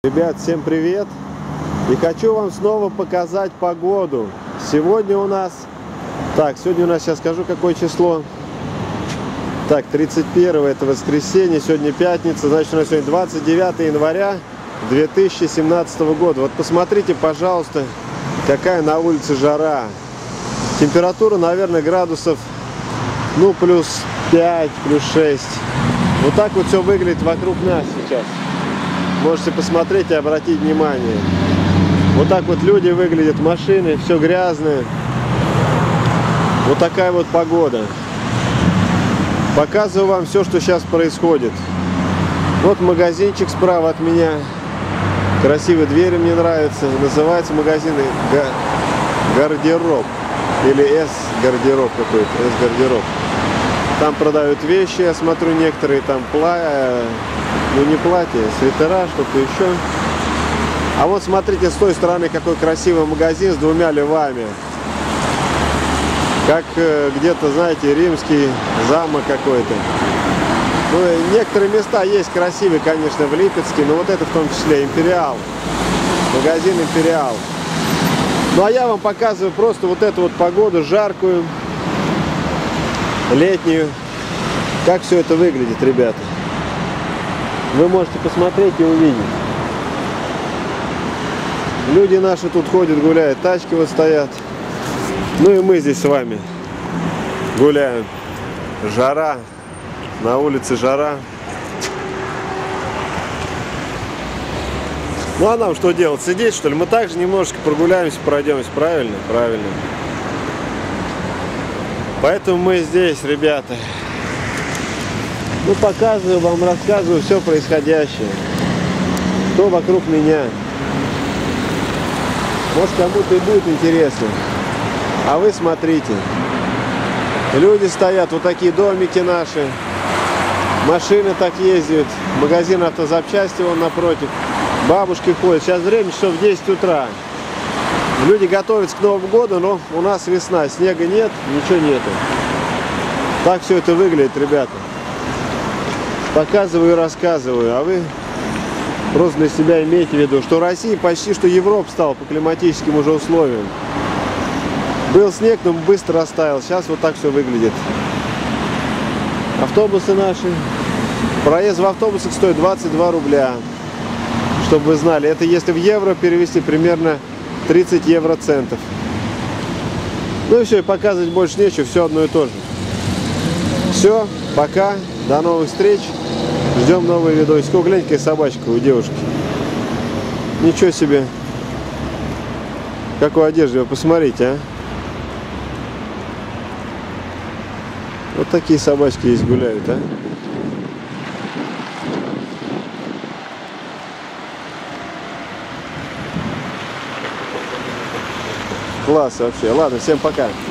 Ребят, всем привет! И хочу вам снова показать погоду. Сегодня у нас сейчас скажу какое число. 31 это воскресенье, сегодня пятница, значит у нас сегодня 29 января 2017 года. Вот посмотрите, пожалуйста, какая на улице жара. Температура, наверное, градусов, плюс 5, плюс 6. Вот так вот все выглядит вокруг нас сейчас. Можете посмотреть и обратить внимание. Вот так вот люди выглядят, машины, все грязное. Вот такая вот погода. Показываю вам все, что сейчас происходит. Вот магазинчик справа от меня. Красивые двери, мне нравятся. Называется магазин Гардероб. Или С-гардероб какой-то. С-гардероб. Там продают вещи, я смотрю, некоторые там не платья, свитера, что-то еще. А вот смотрите, с той стороны какой красивый магазин с двумя львами. Как где-то, знаете, римский замок какой-то. Некоторые места есть красивые, конечно, в Липецке, но вот это в том числе Империал. Магазин Империал. Ну а я вам показываю просто вот эту вот погоду, жаркую, летнюю. Как все это выглядит, ребята. Вы можете посмотреть и увидеть. Люди наши тут ходят, гуляют, тачки вот стоят. Ну и мы здесь с вами гуляем. Жара, на улице жара. Ну а нам что делать? Сидеть, что ли? Мы также немножко прогуляемся, пройдемся, правильно? Правильно. Поэтому мы здесь, ребята. Показываю вам, рассказываю все происходящее. Что вокруг меня. Может, кому-то и будет интересно. А вы смотрите. Люди стоят, вот такие домики наши. Машины так ездят. Магазин автозапчасти вон напротив. Бабушки ходят. Сейчас время часов 10 утра. Люди готовятся к Новому году, но у нас весна. Снега нет, ничего нету. Так все это выглядит, ребята. Показываю и рассказываю, а вы просто для себя имейте в виду, что Россия почти что Европа стала по климатическим уже условиям. Был снег, но быстро растаял. Сейчас вот так все выглядит. Автобусы наши. Проезд в автобусах стоит 22 рубля. Чтобы вы знали, это если в евро перевести, примерно 30 евроцентов. Ну и все, и показывать больше нечего, все одно и то же. Все, пока, до новых встреч. Ждем новые видосики. О, гляньте, какая собачка у девушки. Ничего себе. Какую одежду, вы посмотрите, а. Вот такие собачки здесь гуляют, а. Класс вообще. Ладно, всем пока.